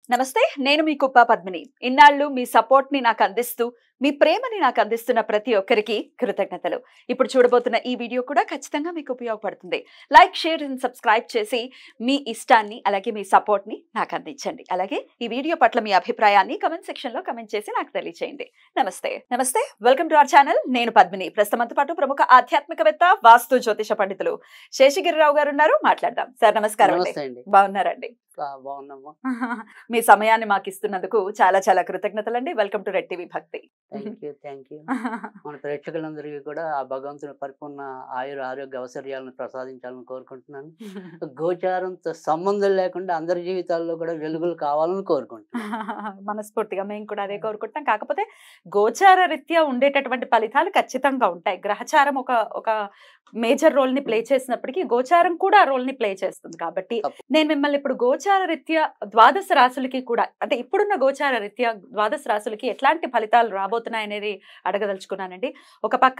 నమస్తే, నేను మీ కుప్ప పద్మిని. ఇన్నాళ్ళు మీ సపోర్ట్ ని నాకు అందిస్తూ, మీ ప్రేమని నాకు అందిస్తున్న ప్రతి ఒక్కరికి కృతజ్ఞతలు. ఇప్పుడు చూడబోతున్న ఈ వీడియో కూడా ఖచ్చితంగా మీకు ఉపయోగపడుతుంది. లైక్, షేర్ అండ్ సబ్స్క్రైబ్ చేసి మీ ఇష్టాన్ని అలాగే మీ సపోర్ట్ ని నాకు అందించండి. అలాగే ఈ వీడియో పట్ల మీ అభిప్రాయాన్ని కమెంట్ సెక్షన్ లో కమెంట్ చేసి నాకు తెలియజేయండి. నమస్తే, వెల్కమ్ టు అవర్ ఛానల్. నేను పద్మిని. ప్రస్తుతంతో పాటు ప్రముఖ ఆధ్యాత్మికవేత్త, వాస్తు జ్యోతిష పండితులు శేషగిరిరావు గారు ఉన్నారు. మాట్లాడదాం. సార్ నమస్కారం అండి. బాగున్నారండి? బాగున్నాము. మీ సమయాన్ని మాకు ఇస్తున్నందుకు చాలా చాలా కృతజ్ఞతలండి. Welcome to Red TV Bhakti. Thank you. మన ప్రేక్షకులందరికీ కూడా ఆ భగవంతుని పరిపూర్ణ ఆరోగ్య అవసర్యాలను ప్రసాదించాలని కోరుకుంటున్నాను. గోచారంతో సంబంధం లేకుండా అందరి జీవితాల్లో కూడా వెలుగులు కావాలని కోరుకుంటున్నాను. మనస్ఫూర్తిగా మేము కూడా అదే కోరుకుంటాం. కాకపోతే గోచార రీత్యా ఉండేటటువంటి ఫలితాలు ఖచ్చితంగా ఉంటాయి. గ్రహచారం ఒక మేజర్ రోల్ ని ప్లే చేసినప్పటికీ గోచారం కూడా ఆ రోల్ ని ప్లే చేస్తుంది. కాబట్టి నేను మిమ్మల్ని ఇప్పుడు గోచార రీత్యా ద్వాదశ రాశులకి కూడా, అంటే ఇప్పుడున్న గోచార రీత్యా ద్వాదశ రాశులకి ఎట్లాంటి ఫలితాలు రాబోతున్నాయి అనేది అడగదలుచుకున్నానండి. ఒక పక్క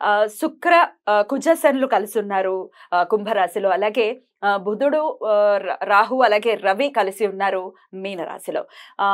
శుక్ర కుజశనులు కలిసి ఉన్నారు కుంభరాశిలో, అలాగే బుధుడు రాహు అలాగే రవి కలిసి ఉన్నారు మీనరాశిలో.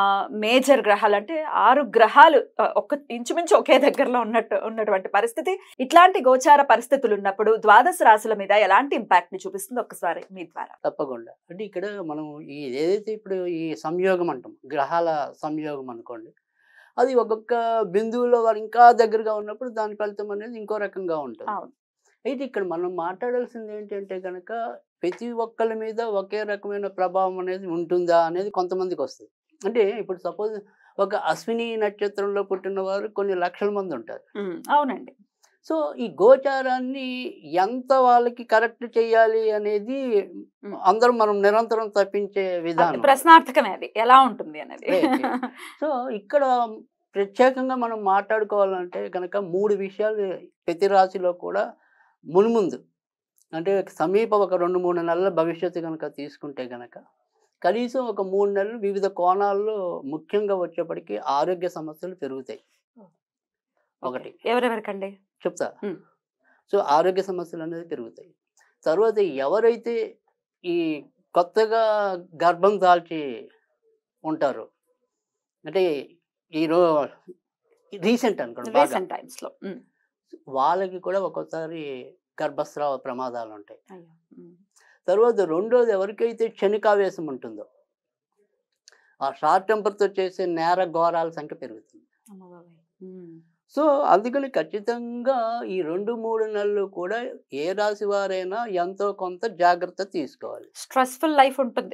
మేజర్ గ్రహాలు అంటే 6 గ్రహాలు ఇంచుమించు ఒకే దగ్గరలో ఉన్నటువంటి పరిస్థితి. ఇట్లాంటి గోచార పరిస్థితులు ఉన్నప్పుడు ద్వాదశ రాశుల మీద ఎలాంటి ఇంపాక్ట్ ని చూపిస్తుంది ఒక్కసారి మీ ద్వారా? తప్పకుండా. అంటే ఇక్కడ మనం ఏదైతే ఇప్పుడు ఈ సంయోగం అంటాం, గ్రహాల సంయోగం అనుకోండి, అది ఒక్కొక్క బిందువులో వారు ఇంకా దగ్గరగా ఉన్నప్పుడు దాని ఫలితం అనేది ఇంకో రకంగా ఉంటుంది. అయితే ఇక్కడ మనం మాట్లాడాల్సింది ఏంటంటే కనుక ప్రతి ఒక్కరి మీద ఒకే రకమైన ప్రభావం అనేది ఉంటుందా అనేది కొంతమందికి వస్తుంది. అంటే ఇప్పుడు సపోజ్ ఒక అశ్విని నక్షత్రంలో పుట్టిన వారు కొన్ని లక్షల మంది ఉంటారు. అవునండి. సో ఈ గోచారాన్ని ఎంత వాళ్ళకి కరెక్ట్ చేయాలి అనేది అందరం మనం నిరంతరం తప్పించే విధానం, ప్రశ్నార్థకమే అది ఎలా ఉంటుంది అనేది. సో ఇక్కడ ప్రత్యేకంగా మనం మాట్లాడుకోవాలంటే కనుక 3 విషయాలు ప్రతి రాశిలో కూడా మున్ముందు, అంటే సమీప ఒక 2-3 నెలల భవిష్యత్తు కనుక తీసుకుంటే కనుక కనీసం ఒక 3 నెలలు వివిధ కోణాల్లో ముఖ్యంగా వచ్చేప్పటికీ ఆరోగ్య సమస్యలు పెరుగుతాయి. ఒకటి ఎవరెవరికండి చెప్తా. సో ఆరోగ్య సమస్యలు అనేది పెరుగుతాయి. తర్వాత ఎవరైతే ఈ కొత్తగా గర్భం దాల్చి ఉంటారో, అంటే రీసెంట్ టైమ్స్ లో వాళ్ళకి కూడా ఒక్కోసారి గర్భస్రావ ప్రమాదాలు ఉంటాయి. తర్వాత రెండోది, ఎవరికైతే క్షణికావేశం ఉంటుందో ఆ షార్ట్ టెంపర్తో చేసే నేర ఘోరాల సంఖ్య పెరుగుతుంది. సో అందుకని ఖచ్చితంగా ఈ 2-3 నెలలు కూడా ఏ రాశి వారైనా ఎంతో కొంత జాగ్రత్త తీసుకోవాలి. స్ట్రెస్ఫుల్ లైఫ్ ఉంటుంది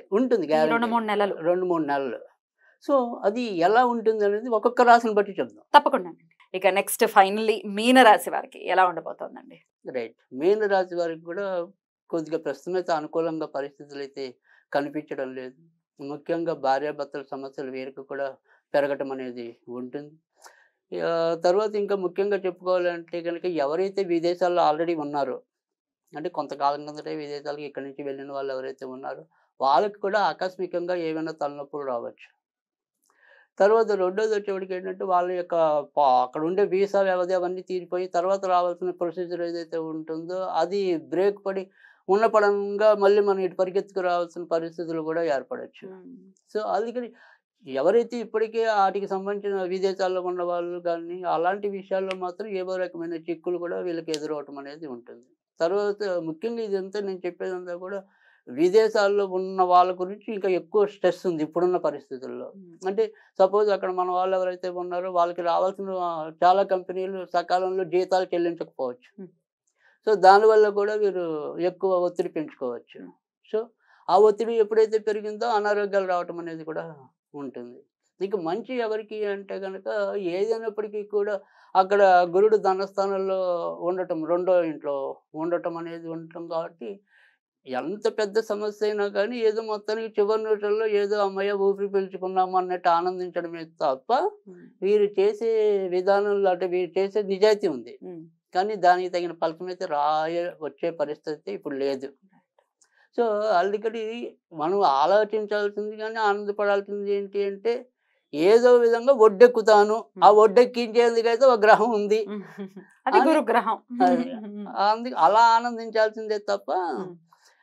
2-3 నెలలు. సో అది ఎలా ఉంటుంది అనేది ఒక్కొక్క రాశిని బట్టి చెప్దాం. తప్పకుండా. ఇక నెక్స్ట్ ఫైనల్లీ మీనరాశి వారికి ఎలా ఉండబోతోందండి? రైట్. మీనరాశి వారికి కూడా కొద్దిగా ప్రస్తుతం అయితే అనుకూలంగా పరిస్థితులు అయితే కనిపించడం లేదు. ముఖ్యంగా భార్యాభర్తల సమస్యలు వీరికి కూడా పెరగటం అనేది ఉంటుంది. తర్వాత ఇంకా ముఖ్యంగా చెప్పుకోవాలంటే కనుక ఎవరైతే విదేశాల్లో ఆల్రెడీ ఉన్నారో, అంటే కొంతకాలం కిందటే విదేశాలకు ఇక్కడి నుంచి వెళ్ళిన వాళ్ళు ఎవరైతే ఉన్నారో వాళ్ళకి కూడా ఆకస్మికంగా ఏమైనా తలనొప్పులు రావచ్చు. తర్వాత రెండోది వచ్చేవాడికి ఏంటంటే వాళ్ళ యొక్క అక్కడ ఉండే వీసా వ్యవధి అవన్నీ తీరిపోయి తర్వాత రావాల్సిన ప్రొసీజర్ ఏదైతే ఉంటుందో అది బ్రేక్ పడి ఉన్నపడంగా మళ్ళీ మనం ఇటు పరిగెత్తుకు రావాల్సిన పరిస్థితులు కూడా ఏర్పడవచ్చు. సో అందుకని ఎవరైతే ఇప్పటికే వాటికి సంబంధించిన విదేశాల్లో ఉన్న వాళ్ళు కానీ అలాంటి విషయాల్లో మాత్రం ఏదో రకమైన చిక్కులు కూడా వీళ్ళకి ఎదురవటం అనేది ఉంటుంది. తర్వాత ముఖ్యంగా ఇదంతా నేను చెప్పేదంతా కూడా విదేశాల్లో ఉన్న వాళ్ళ గురించి ఇంకా ఎక్కువ స్ట్రెస్ ఉంది ఇప్పుడున్న పరిస్థితుల్లో. అంటే సపోజ్ అక్కడ మన వాళ్ళు ఎవరైతే ఉన్నారో వాళ్ళకి రావాల్సిన చాలా కంపెనీలు సకాలంలో జీతాలు చెల్లించకపోవచ్చు. సో దానివల్ల కూడా వీరు ఎక్కువ ఒత్తిడి పెంచుకోవచ్చు. సో ఆ ఒత్తిడి ఎప్పుడైతే పెరిగిందో అనారోగ్యాలు రావటం అనేది కూడా ఉంటుంది. ఇక మంచి ఎవరికి అంటే కనుక ఏదైనప్పటికీ కూడా అక్కడ గురుడు ధనస్థానంలో ఉండటం, 2వ ఇంట్లో ఉండటం అనేది ఉండటం కాబట్టి ఎంత పెద్ద సమస్య అయినా కానీ ఏదో మొత్తానికి చివరి నిమిషంలో ఏదో అమ్మయ్య ఊపిరి పీల్చుకున్నాము అన్నట్టు ఆనందించడమే తప్ప వీరు చేసే విధానంలో, అంటే వీరు చేసే నిజాయితీ ఉంది కానీ దానికి తగిన ఫలితం అయితే వచ్చే పరిస్థితి ఇప్పుడు లేదు. సో అందుకని మనం ఆలోచించాల్సింది కానీ ఆనందపడాల్సింది ఏంటి అంటే ఏదో విధంగా ఒడ్డెక్కుతాను, ఆ ఒడ్డెక్కించేందుకైతే ఒక గ్రహం ఉంది, అది గురు గ్రహం. అందుకు అలా ఆనందించాల్సిందే తప్ప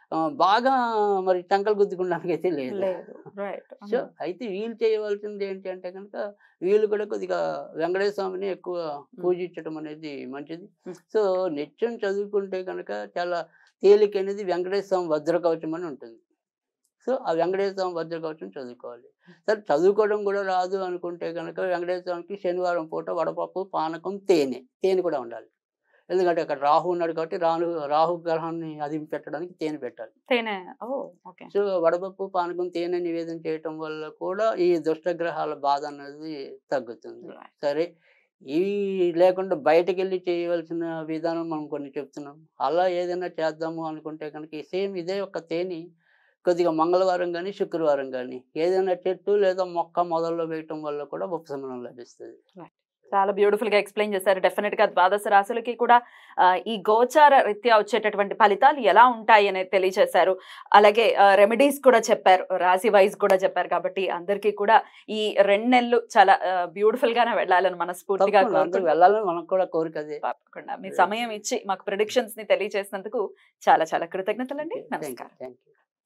బాగా మరి టంకలు గుద్దుకోవడానికి అయితే లేదు. లేదు. రైట్. సో అయితే వీళ్ళు చేయవలసింది ఏంటి అంటే కనుక వీళ్ళు కూడా కొద్దిగా వెంకటేశ్వర స్వామిని ఎక్కువ పూజించడం అనేది మంచిది. సో నిత్యం చదువుకుంటే కనుక చాలా తేలిక అనేది వెంకటేశ్వర స్వామి వజ్రకవచం అని ఉంటుంది. సో ఆ వెంకటేశ్వర స్వామి వజ్రకవచం చదువుకోవాలి. సరే చదువుకోవడం కూడా రాదు అనుకుంటే కనుక వెంకటేశ్వర స్వామికి శనివారం పూట వడపప్పు, పానకం, తేనె కూడా ఉండాలి. ఎందుకంటే అక్కడ రాహు ఉన్నాడు కాబట్టి రాహు గ్రహాన్ని అదిమి పెట్టడానికి తేనె పెట్టాలి. తేనె. ఓకే. సో వడపప్పు, పానకం, తేనె నివేదన చేయటం వల్ల కూడా ఈ దుష్టగ్రహాల బాధ అనేది తగ్గుతుంది. సరే ఇవి లేకుండా బయటకెళ్ళి చేయవలసిన విధానం మనం కొన్ని చెప్తున్నాం. అలా ఏదైనా చేద్దాము అనుకుంటే కనుక సేమ్ ఇదే ఒక తేనె కొద్దిగా మంగళవారం కానీ, శుక్రవారం కానీ ఏదైనా చెట్టు లేదా మొక్క మొదల్లో వేయటం వల్ల కూడా ఉపశమనం లభిస్తుంది. చాలా బ్యూటిఫుల్ గా ఎక్స్ప్లెయిన్ చేశారు. డెఫినెట్ గా ద్వాదశ రాశులకి కూడా ఈ గోచార రీత్యా వచ్చేటటువంటి ఫలితాలు ఎలా ఉంటాయి అనేది తెలియజేశారు. అలాగే రెమెడీస్ కూడా చెప్పారు, రాశి వైజ్ కూడా చెప్పారు. కాబట్టి అందరికీ కూడా ఈ 2 నెలలు చాలా బ్యూటిఫుల్ గానే వెళ్ళాలని మనస్ఫూర్తిగా వెళ్ళాలని మనకు కూడా కోరిక. తప్పకుండా మీ సమయం ఇచ్చి మాకు ప్రెడిక్షన్స్ ని తెలియజేసినందుకు చాలా చాలా కృతజ్ఞతలండి. నమస్కారం.